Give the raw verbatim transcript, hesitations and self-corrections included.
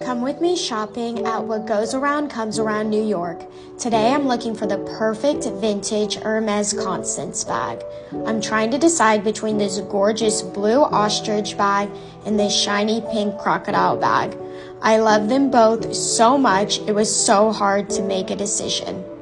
Come with me shopping at What Goes Around Comes Around New York. Today I'm looking for the perfect vintage Hermes Constance bag. I'm trying to decide between this gorgeous blue ostrich bag and this shiny pink crocodile bag. I love them both so much, it was so hard to make a decision.